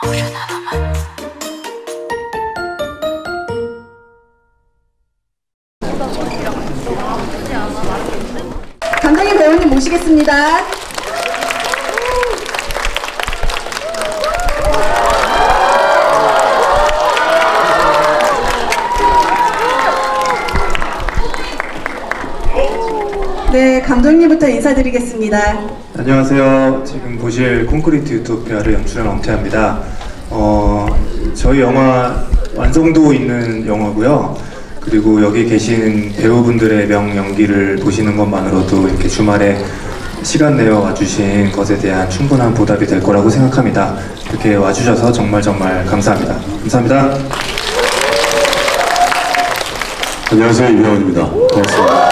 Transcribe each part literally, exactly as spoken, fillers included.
감독님, 배우님 모시겠습니다. 네, 감독님부터 인사드리겠습니다. 안녕하세요. 지금 보실 콘크리트 유토피아를 연출한 엄태아입니다. 어, 저희 영화 완성도 있는 영화고요. 그리고 여기 계신 배우분들의 명 연기를 보시는 것만으로도 이렇게 주말에 시간 내어 와주신 것에 대한 충분한 보답이 될 거라고 생각합니다. 이렇게 와주셔서 정말 정말 감사합니다. 감사합니다. 안녕하세요, 이병헌입니다. 반갑습니다.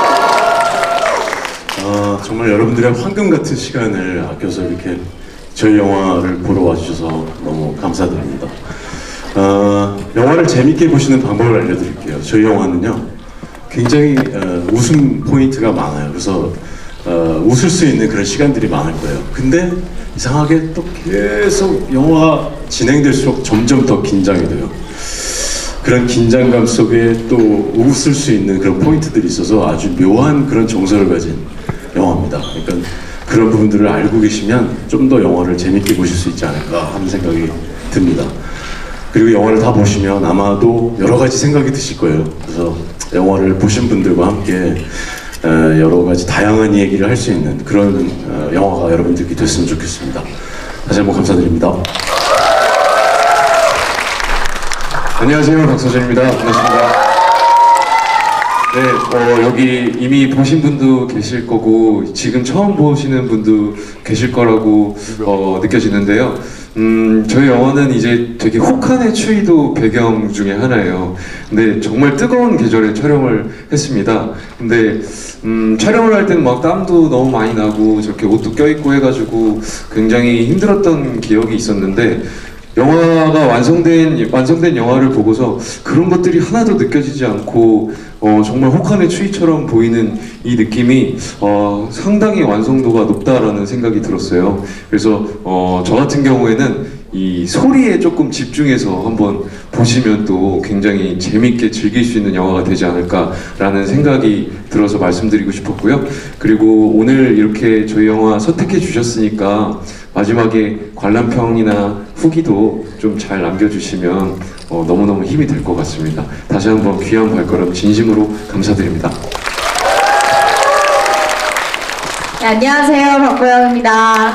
어, 정말 여러분들의 황금 같은 시간을 아껴서 이렇게 저희 영화를 보러 와주셔서 너무 감사드립니다. 어, 영화를 재밌게 보시는 방법을 알려드릴게요. 저희 영화는요 굉장히 어, 웃음 포인트가 많아요. 그래서 어, 웃을 수 있는 그런 시간들이 많을 거예요. 근데 이상하게 또 계속 영화가 진행될수록 점점 더 긴장이 돼요. 그런 긴장감 속에 또 웃을 수 있는 그런 포인트들이 있어서 아주 묘한 그런 정서를 가진 영화입니다. 그러니까 그런 부분들을 알고 계시면 좀 더 영화를 재밌게 보실 수 있지 않을까 하는 생각이 듭니다. 그리고 영화를 다 보시면 아마도 여러 가지 생각이 드실 거예요. 그래서 영화를 보신 분들과 함께 여러 가지 다양한 얘기를 할 수 있는 그런 영화가 여러분들께 됐으면 좋겠습니다. 다시 한번 감사드립니다. 안녕하세요, 박서준입니다. 반갑습니다. 네, 어, 여기 이미 보신 분도 계실 거고 지금 처음 보시는 분도 계실 거라고 어, 느껴지는데요. 음, 저희 영화는 이제 되게 혹한의 추위도 배경 중에 하나예요. 근데 정말 뜨거운 계절에 촬영을 했습니다. 근데 음, 촬영을 할 때는 막 땀도 너무 많이 나고 저렇게 옷도 껴입고 해가지고 굉장히 힘들었던 기억이 있었는데 영화가 완성된 완성된 영화를 보고서 그런 것들이 하나도 느껴지지 않고 어, 정말 혹한의 추위처럼 보이는 이 느낌이 어, 상당히 완성도가 높다라는 생각이 들었어요. 그래서 어, 저 같은 경우에는 이 소리에 조금 집중해서 한번 보시면 또 굉장히 재밌게 즐길 수 있는 영화가 되지 않을까라는 생각이 들어서 말씀드리고 싶었고요. 그리고 오늘 이렇게 저희 영화 선택해 주셨으니까 마지막에 관람평이나 후기도 좀 잘 남겨주시면 어, 너무너무 힘이 될 것 같습니다. 다시 한번 귀한 발걸음 진심으로 감사드립니다. 네, 안녕하세요, 박보영입니다.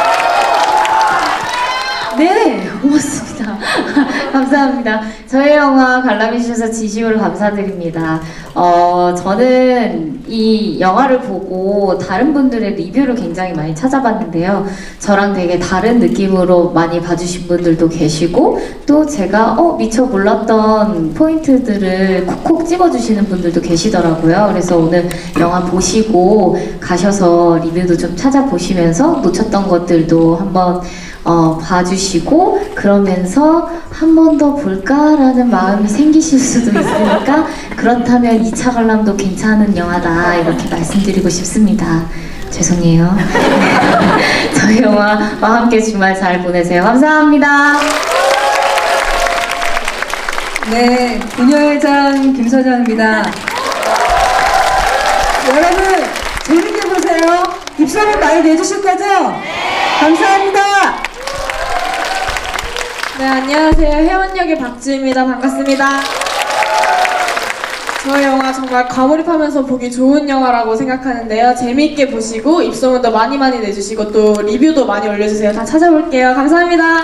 네, 고맙습니다. 감사합니다. 저희 영화 관람해주셔서 진심으로 감사드립니다. 어, 저는 이 영화를 보고 다른 분들의 리뷰를 굉장히 많이 찾아봤는데요. 저랑 되게 다른 느낌으로 많이 봐주신 분들도 계시고 또 제가 어, 미처 몰랐던 포인트들을 콕콕 집어주시는 분들도 계시더라고요. 그래서 오늘 영화 보시고 가셔서 리뷰도 좀 찾아보시면서 놓쳤던 것들도 한번 어, 봐주시고 그러면서 한 번 더 볼까라는 마음이 생기실 수도 있으니까 그렇다면 이 차 관람도 괜찮은 영화다 이렇게 말씀드리고 싶습니다. 죄송해요. 저희 영화와 함께 주말 잘 보내세요. 감사합니다. 네, 부녀회장 김서정입니다. 여러분 재밌게 보세요. 입소문 많이 내주실 거죠? 감사합니다. 네, 안녕하세요. 회원역의 박지입니다. 반갑습니다. 저희 영화 정말 과몰입하면서 보기 좋은 영화라고 생각하는데요. 재미있게 보시고 입소문도 많이 많이 내주시고 또 리뷰도 많이 올려주세요. 다 찾아볼게요. 감사합니다.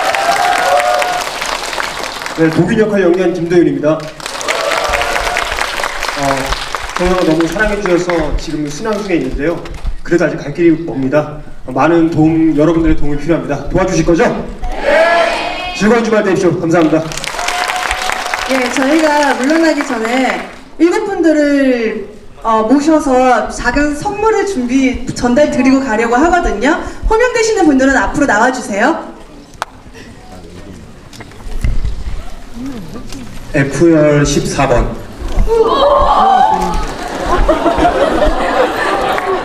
네, 독인 역할 연기한 김도윤입니다. 어, 저는 너무 사랑해주셔서 지금 순환 중에 있는데요. 그래도 아직 갈 길이 멉니다. 많은 도움, 여러분들의 도움이 필요합니다. 도와주실 거죠? 네! 즐거운 주말 되십시오. 감사합니다. 예, 저희가 물러나기 전에 일곱 분들을 어, 모셔서 작은 선물을 준비, 전달 드리고 가려고 하거든요. 호명되시는 분들은 앞으로 나와주세요. F열 십사 번.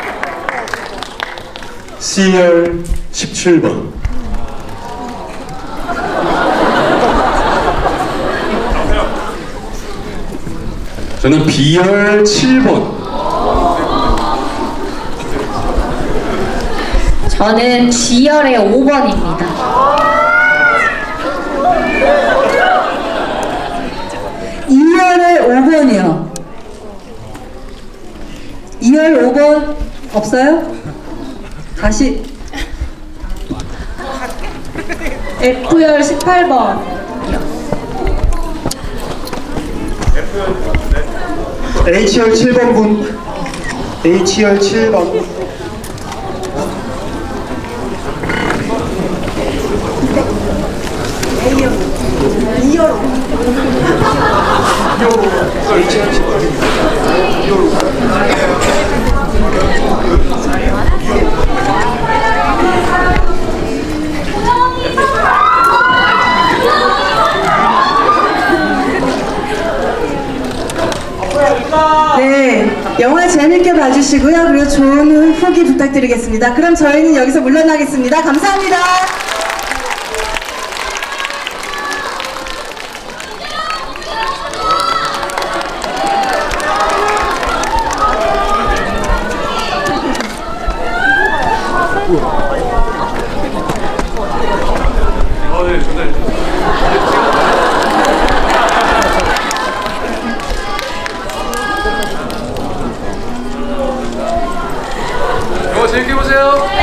C열 십칠 번. 저는 B열 칠 번. 저는 G열의 오 번입니다. 이열의 오 번이요. 이열 오 번 없어요? 다시 F열 십팔 번. H열 칠 번 분. H열 칠 번. 네, 영화 재밌게 봐주시고요. 그리고 좋은 후기 부탁드리겠습니다. 그럼 저희는 여기서 물러나겠습니다. 감사합니다. 영화 재밌게 보세요.